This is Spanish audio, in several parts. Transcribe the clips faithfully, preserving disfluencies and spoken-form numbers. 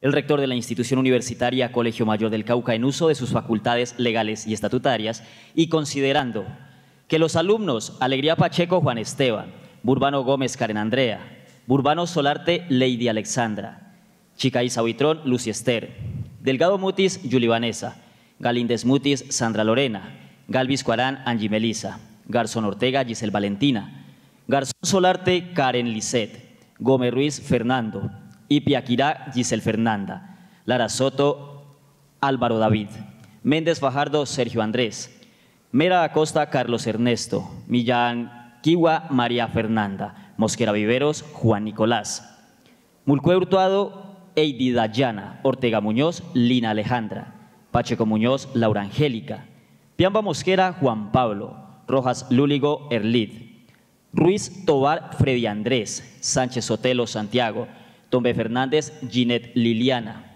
El rector de la institución universitaria Colegio Mayor del Cauca, en uso de sus facultades legales y estatutarias, y considerando que los alumnos Alegría Pacheco Juan Esteban, Burbano Gómez Karen Andrea, Burbano Solarte Lady Alexandra, Chicaísa Buitrón Lucy Esther, Delgado Mutis Yuli Vanessa, Galíndez Mutis Sandra Lorena, Galvis Cuarán Angie Melisa, Garzón Ortega Giselle Valentina, Garzón Solarte Karen Lisette, Gómez Ruiz Fernando, Ipiaquirá Giselle Fernanda, Lara Soto Álvaro David, Méndez Fajardo Sergio Andrés, Mera Acosta Carlos Ernesto, Millán Kiwa María Fernanda, Mosquera Viveros Juan Nicolás, Mulcue Hurtado Eidi Dayana, Ortega Muñoz Lina Alejandra, Pacheco Muñoz Laura Angélica, Piamba Mosquera Juan Pablo, Rojas Lúligo Erlid, Ruiz Tobar Freddy Andrés, Sánchez Sotelo Santiago, Tombe Fernández Ginette Liliana,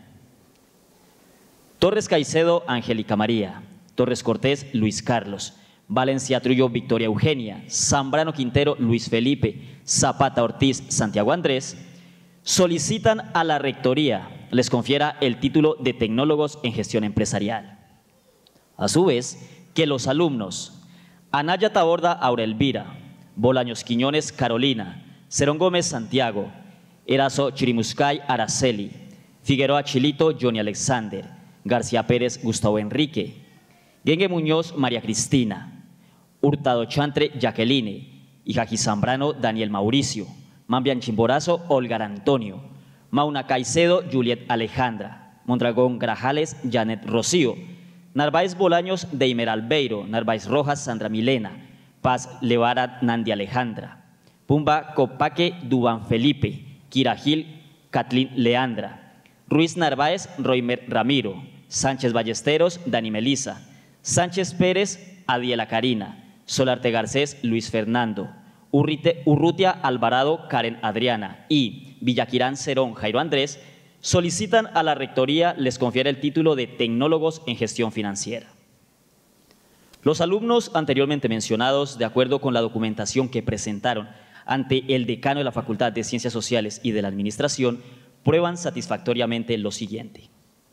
Torres Caicedo Angélica María, Torres Cortés Luis Carlos, Valencia Trullo Victoria Eugenia, Zambrano Quintero Luis Felipe, Zapata Ortiz Santiago Andrés, solicitan a la Rectoría les confiera el título de Tecnólogos en Gestión Empresarial. A su vez, que los alumnos Anaya Taborda Aurelvira, Bolaños Quiñones Carolina, Cerón Gómez Santiago, Erazo Chirimuscay Araceli, Figueroa Chilito Johnny Alexander, García Pérez Gustavo Enrique, Gengue Muñoz María Cristina, Hurtado Chantre Jacqueline, Ijaji Zambrano Daniel Mauricio, Mambian Chimborazo Olgar Antonio, Mauna Caicedo Juliet Alejandra, Mondragón Grajales Janet Rocío, Narváez Bolaños Deimer Albeiro, Narváez Rojas Sandra Milena, Paz Levara Nandi Alejandra, Pumba Copaque Dubán Felipe, Kiragil Catlin Leandra, Ruiz Narváez Roimer Ramiro, Sánchez Ballesteros Dani Melisa, Sánchez Pérez Adiela Karina, Solarte Garcés Luis Fernando, Urrite, Urrutia Alvarado Karen Adriana y Villaquirán Cerón Jairo Andrés solicitan a la Rectoría les confiera el título de Tecnólogos en Gestión Financiera. Los alumnos anteriormente mencionados, de acuerdo con la documentación que presentaron ante el decano de la Facultad de Ciencias Sociales y de la Administración, prueban satisfactoriamente lo siguiente.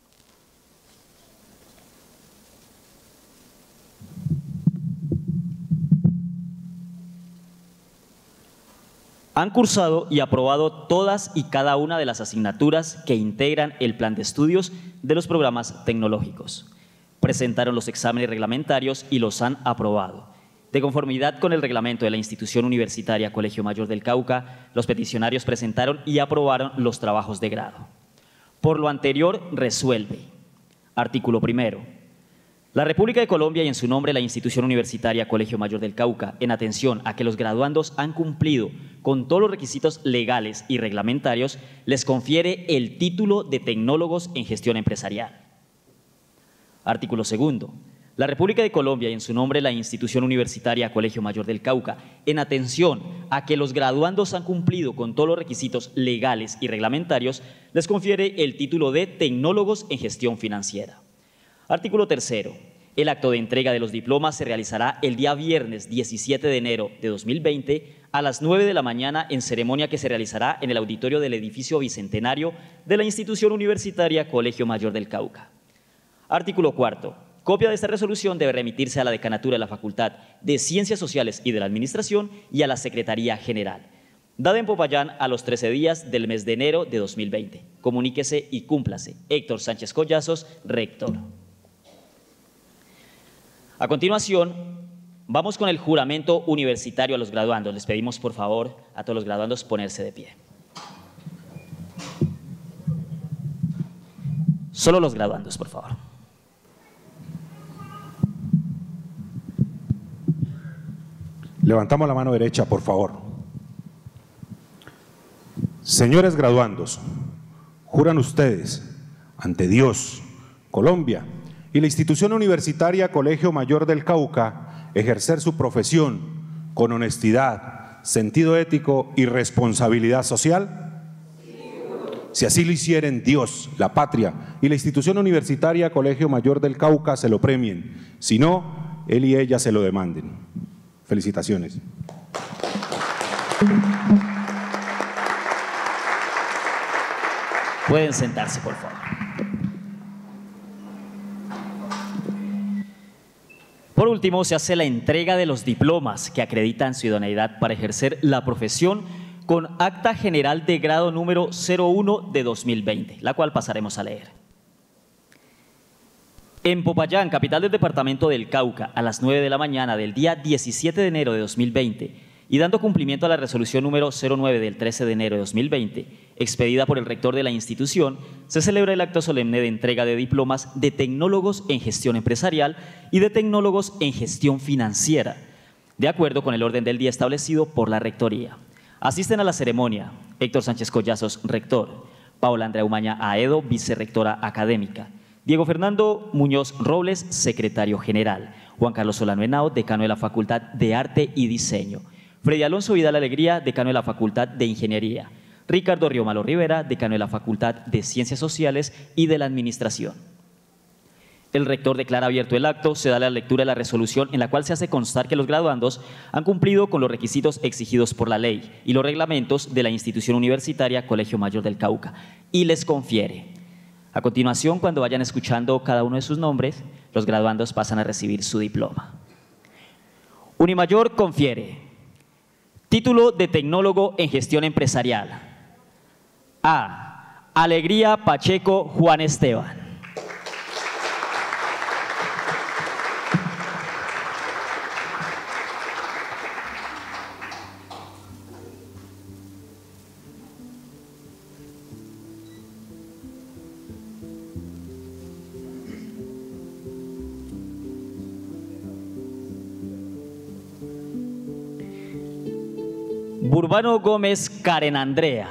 Han cursado y aprobado todas y cada una de las asignaturas que integran el plan de estudios de los programas tecnológicos. Presentaron los exámenes reglamentarios y los han aprobado. De conformidad con el reglamento de la institución universitaria Colegio Mayor del Cauca, los peticionarios presentaron y aprobaron los trabajos de grado. Por lo anterior, resuelve. Artículo primero. La República de Colombia y en su nombre la institución universitaria Colegio Mayor del Cauca, en atención a que los graduandos han cumplido con todos los requisitos legales y reglamentarios, les confiere el título de Tecnólogos en Gestión Empresarial. Artículo segundo. La República de Colombia y en su nombre la institución universitaria Colegio Mayor del Cauca, en atención a que los graduandos han cumplido con todos los requisitos legales y reglamentarios, les confiere el título de Tecnólogos en Gestión Financiera. Artículo tercero. El acto de entrega de los diplomas se realizará el día viernes diecisiete de enero de dos mil veinte a las nueve de la mañana en ceremonia que se realizará en el auditorio del edificio bicentenario de la institución universitaria Colegio Mayor del Cauca. Artículo cuarto. Copia de esta resolución debe remitirse a la Decanatura de la Facultad de Ciencias Sociales y de la Administración y a la Secretaría General. Dada en Popayán a los trece días del mes de enero de dos mil veinte. Comuníquese y cúmplase. Héctor Sánchez Collazos, rector. A continuación, vamos con el juramento universitario a los graduandos. Les pedimos, por favor, a todos los graduandos ponerse de pie. Solo los graduandos, por favor. Levantamos la mano derecha, por favor. Señores graduandos, juran ustedes ante Dios, Colombia y la institución universitaria Colegio Mayor del Cauca ejercer su profesión con honestidad, sentido ético y responsabilidad social. Si así lo hicieren, Dios, la patria y la institución universitaria Colegio Mayor del Cauca se lo premien. Si no, él y ella se lo demanden. Felicitaciones. Pueden sentarse, por favor. Por último, se hace la entrega de los diplomas que acreditan su idoneidad para ejercer la profesión con acta general de grado número cero uno de dos mil veinte, la cual pasaremos a leer. En Popayán, capital del departamento del Cauca, a las nueve de la mañana del día diecisiete de enero de dos mil veinte, y dando cumplimiento a la resolución número cero nueve del trece de enero de dos mil veinte, expedida por el rector de la institución, se celebra el acto solemne de entrega de diplomas de tecnólogos en gestión empresarial y de tecnólogos en gestión financiera, de acuerdo con el orden del día establecido por la rectoría. Asisten a la ceremonia Héctor Sánchez Collazos, rector; Paola Andrea Umaña Aedo, vicerrectora académica; Diego Fernando Muñoz Robles, secretario general; Juan Carlos Solano Henao, decano de la Facultad de Arte y Diseño; Freddy Alonso Vidal Alegría, decano de la Facultad de Ingeniería; Ricardo Riomalo Rivera, decano de la Facultad de Ciencias Sociales y de la Administración. El rector declara abierto el acto, se da la lectura de la resolución en la cual se hace constar que los graduandos han cumplido con los requisitos exigidos por la ley y los reglamentos de la institución universitaria Colegio Mayor del Cauca, y les confiere. A continuación, cuando vayan escuchando cada uno de sus nombres, los graduandos pasan a recibir su diploma. Unimayor confiere título de tecnólogo en gestión empresarial a Alegría Pacheco Juan Esteban. Burbano Gómez Karen Andrea.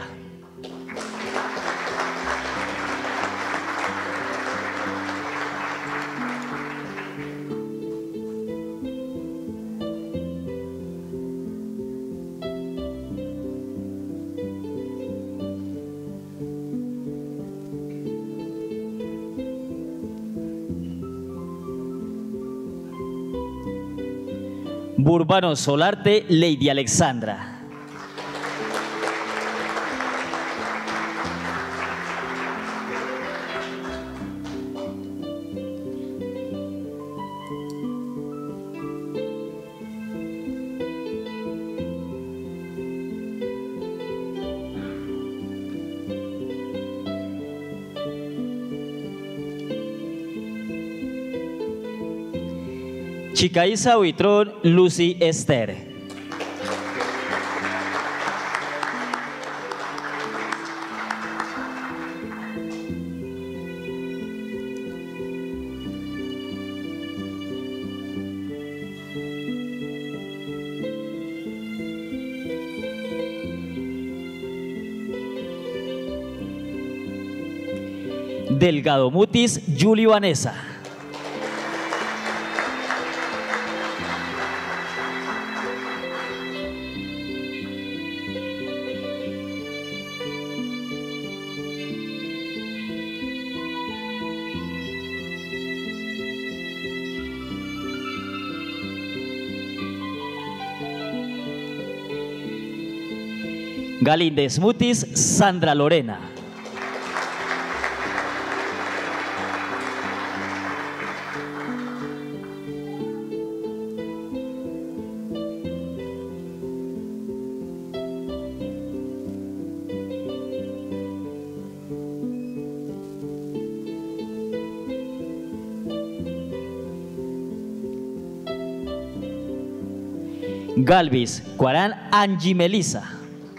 Burbano Solarte Lady Alexandra. Chicaiza Huitrón Lucy Esther. Delgado Mutis Yuli Vanessa. Galíndez Mutis Sandra Lorena. Galvis Cuarán Angie Melisa.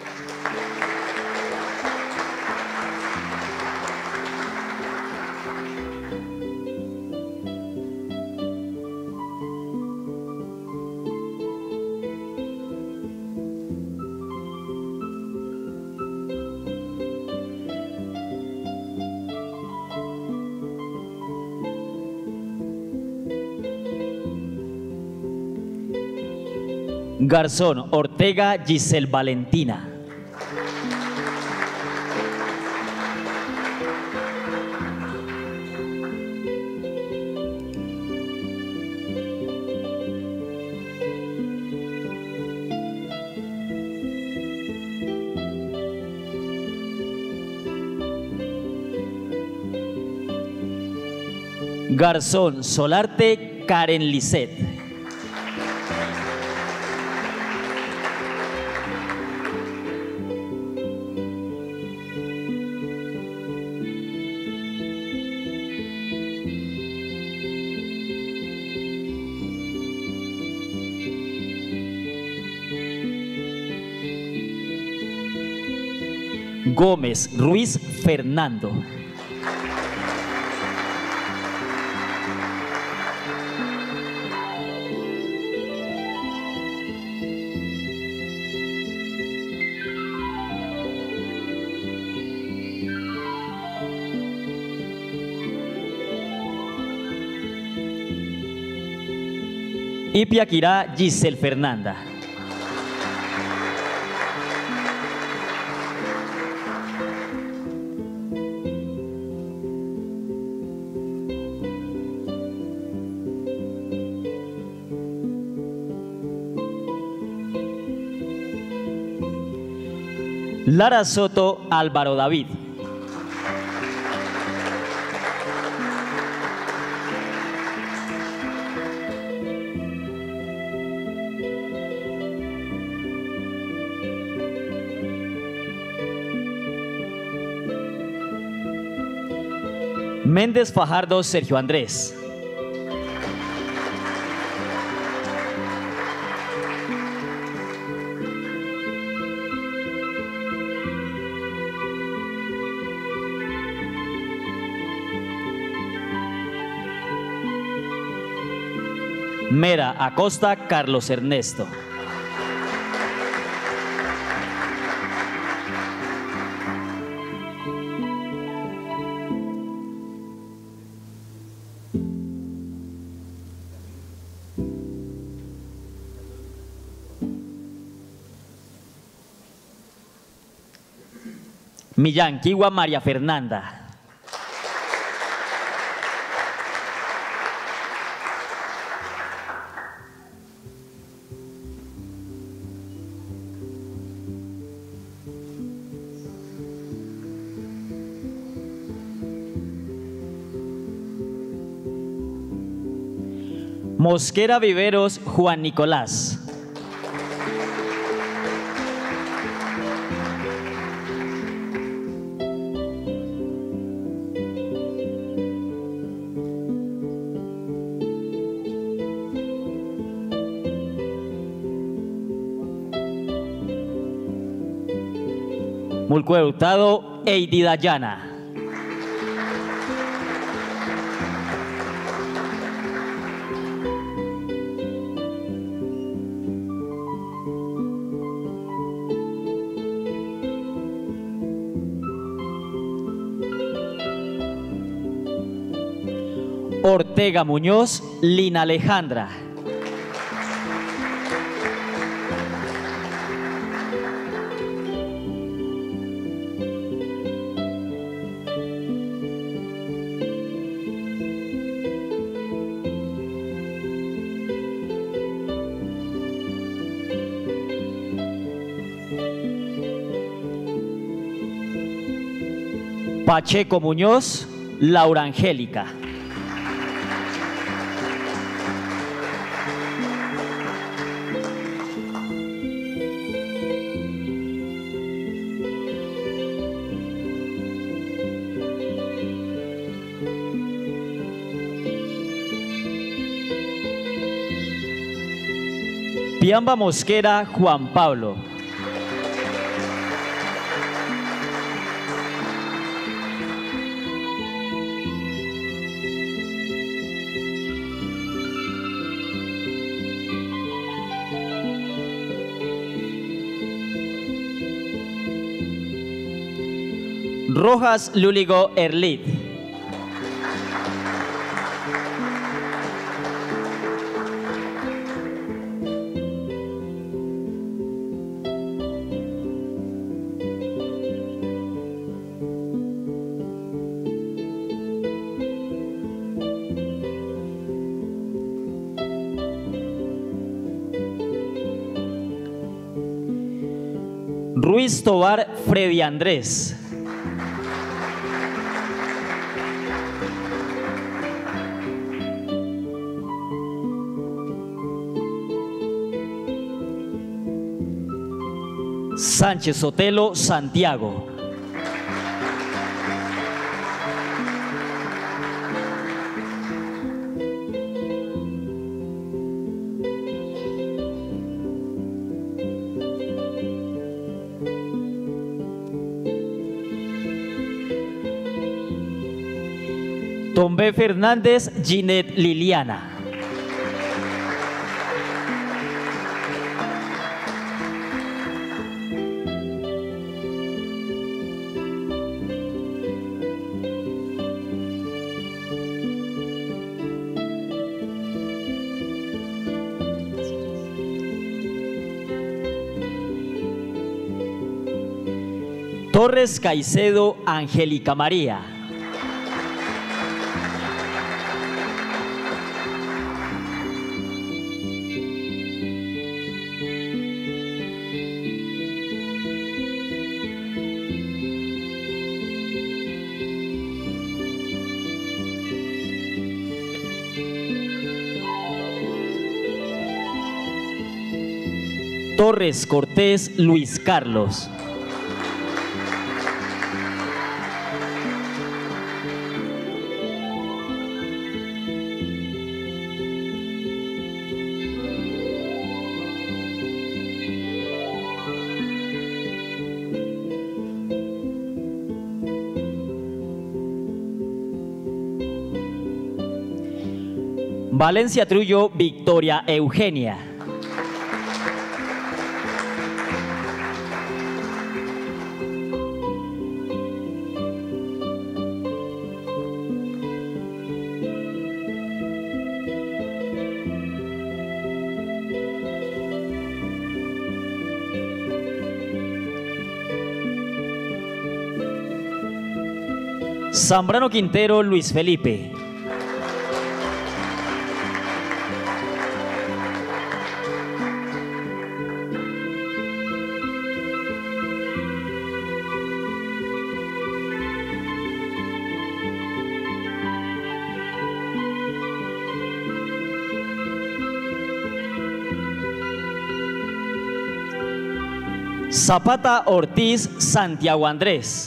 Garzón Ortega Giselle Valentina. Garzón Solarte Karen Lisset. Gómez Ruiz Fernando. Ipiaquirá Giselle Fernanda. Lara Soto Álvaro David. Méndez Fajardo Sergio Andrés. Mera Acosta Carlos Ernesto. Millanquigua María Fernanda. Mosquera Viveros Juan Nicolás. Mulco Hurtado Eidi Dayana. Ortega Muñoz Lina Alejandra. Pacheco Muñoz Laura Angélica. Piamba Mosquera Juan Pablo. Rojas Lúligo Erlit. Ruiz Tobar Freddy Andrés. Sánchez Sotelo Santiago. Tombe Fernández Ginette Liliana. Torres Caicedo Angélica María. Torres Cortés Luis Carlos. Valencia Trullo Victoria Eugenia. Zambrano Quintero Luis Felipe. Zapata Ortiz Santiago Andrés.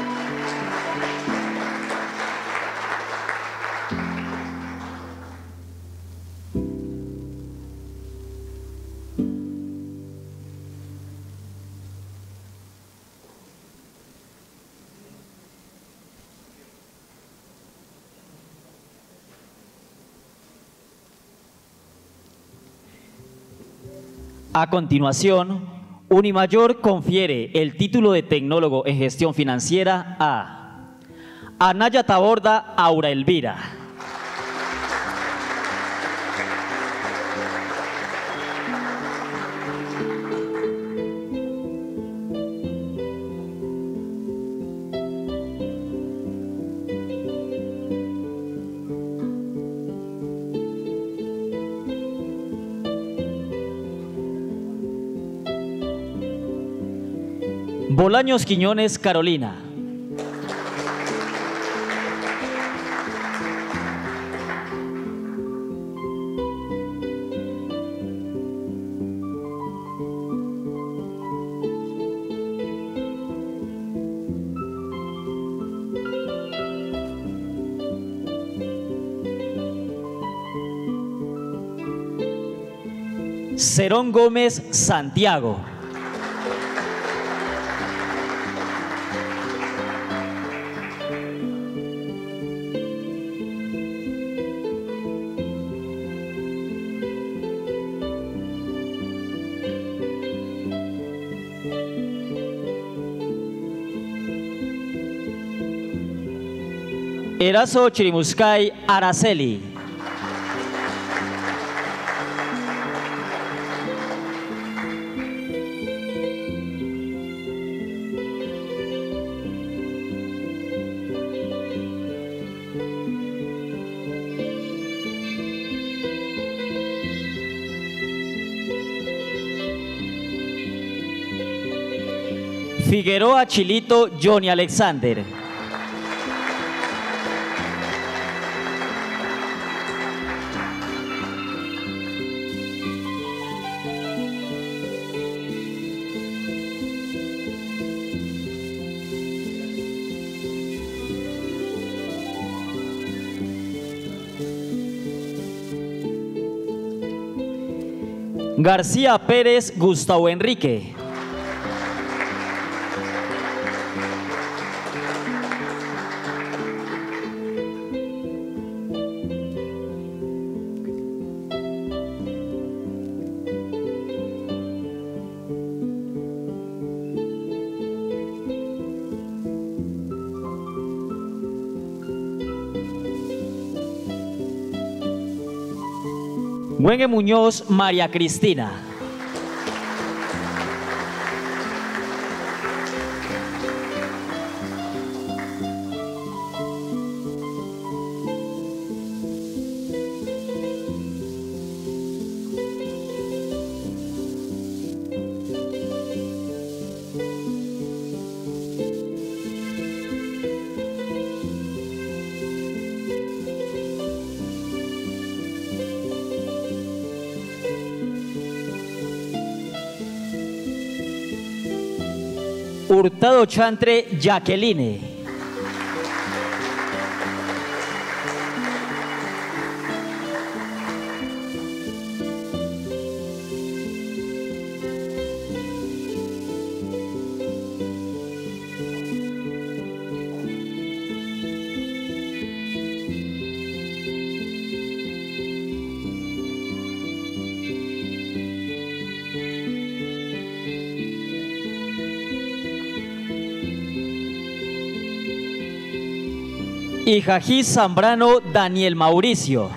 A continuación, Unimayor confiere el título de tecnólogo en gestión financiera a Anaya Taborda Aura Elvira. Bolaños Quiñones Carolina. Cerón Gómez Santiago. Erazo Chirimuscay Araceli. Figueroa Chilito Johnny Alexander. García Pérez Gustavo Enrique. Güengue Muñoz María Cristina. Hurtado Chantre Jacqueline. Ijají Zambrano Daniel Mauricio.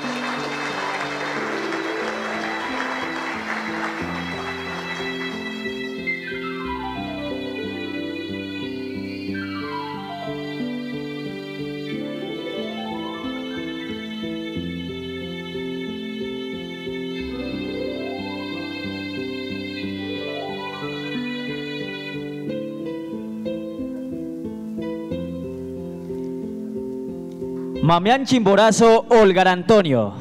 Mamián Chimborazo Olgar Antonio.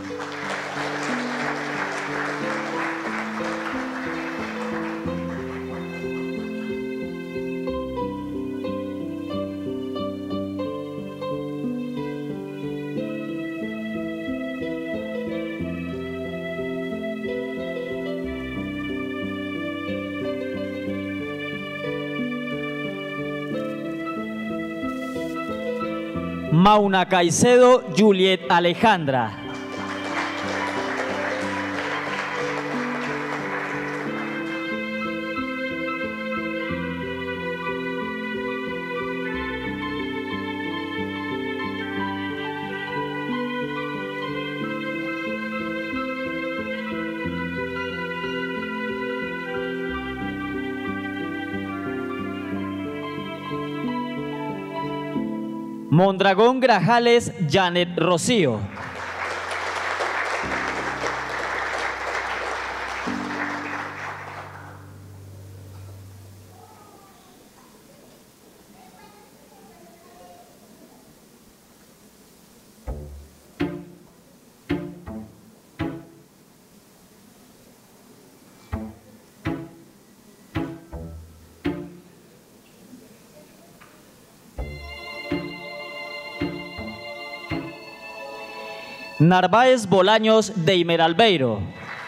Mauna Caicedo Juliet Alejandra. Mondragón Grajales Janet Rocío. Narváez Bolaños Deimer Albeiro.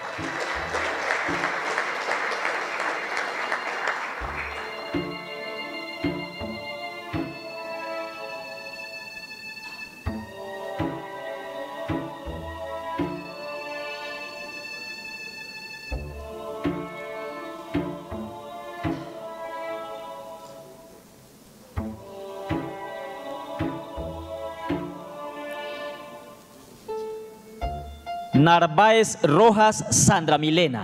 Narváez Rojas Sandra Milena.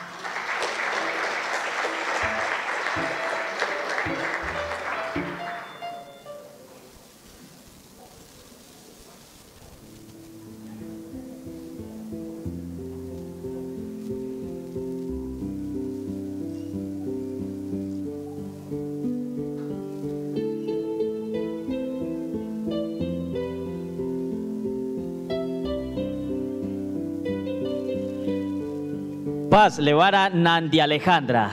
Paz Levara Nandi Alejandra.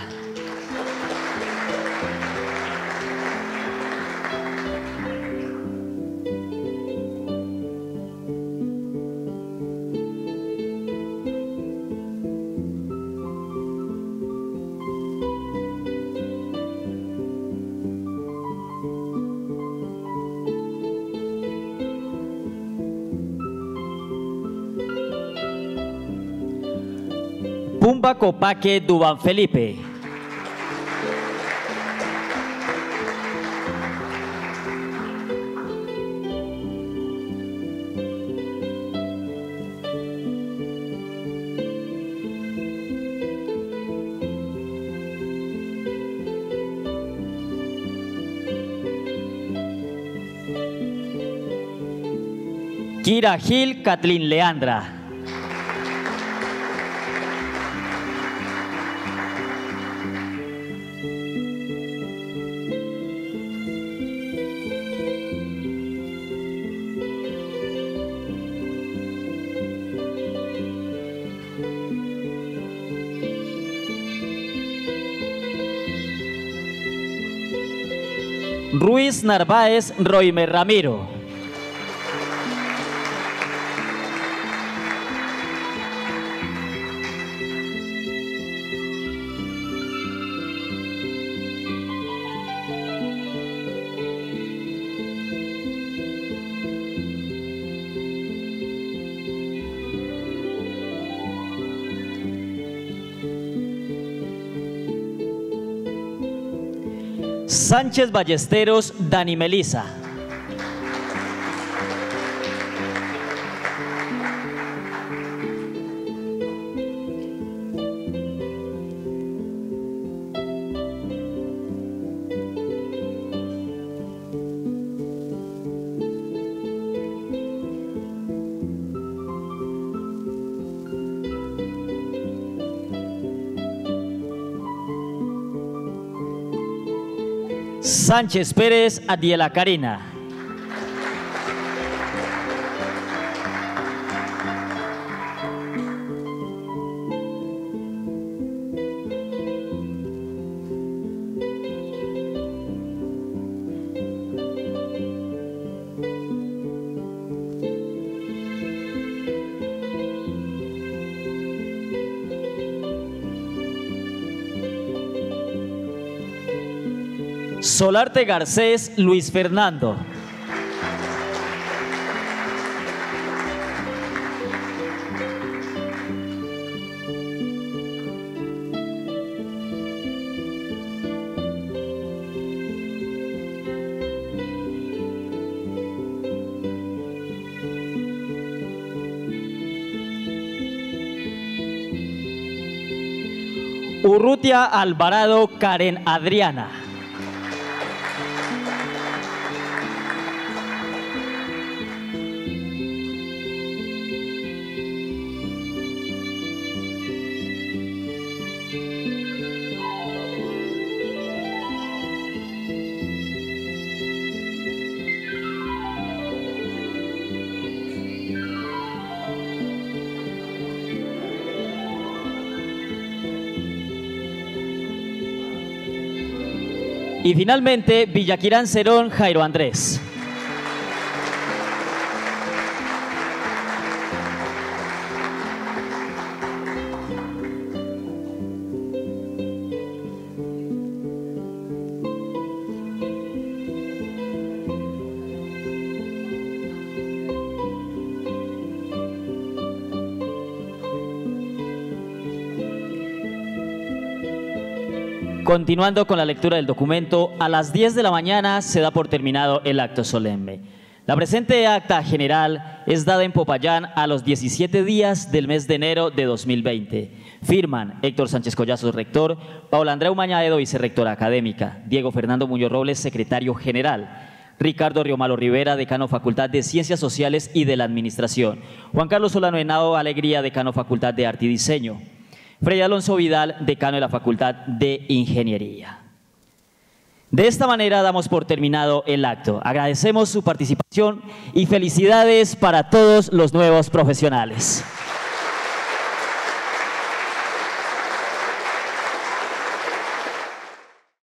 Zumba Copaque Dubán Felipe. Kira Gil Katlin Leandra. Ruiz Narváez Roimer Ramiro. Sánchez Ballesteros Dani Melisa. Sánchez Pérez Adiela Karina. Solarte Garcés Luis Fernando. Urrutia Alvarado Karen Adriana. Y finalmente, Villaquirán Cerón, Jairo Andrés. Continuando con la lectura del documento, a las diez de la mañana se da por terminado el acto solemne. La presente acta general es dada en Popayán a los diecisiete días del mes de enero de dos mil veinte. Firman Héctor Sánchez Collazos, rector; Paula Andrea Umañaedo, vicerrectora académica; Diego Fernando Muñoz Robles, secretario general; Ricardo Riomalo Rivera, decano Facultad de Ciencias Sociales y de la Administración; Juan Carlos Solano Henao Alegría, decano Facultad de Arte y Diseño; Freddy Alonso Vidal, decano de la Facultad de Ingeniería. De esta manera damos por terminado el acto. Agradecemos su participación y felicidades para todos los nuevos profesionales.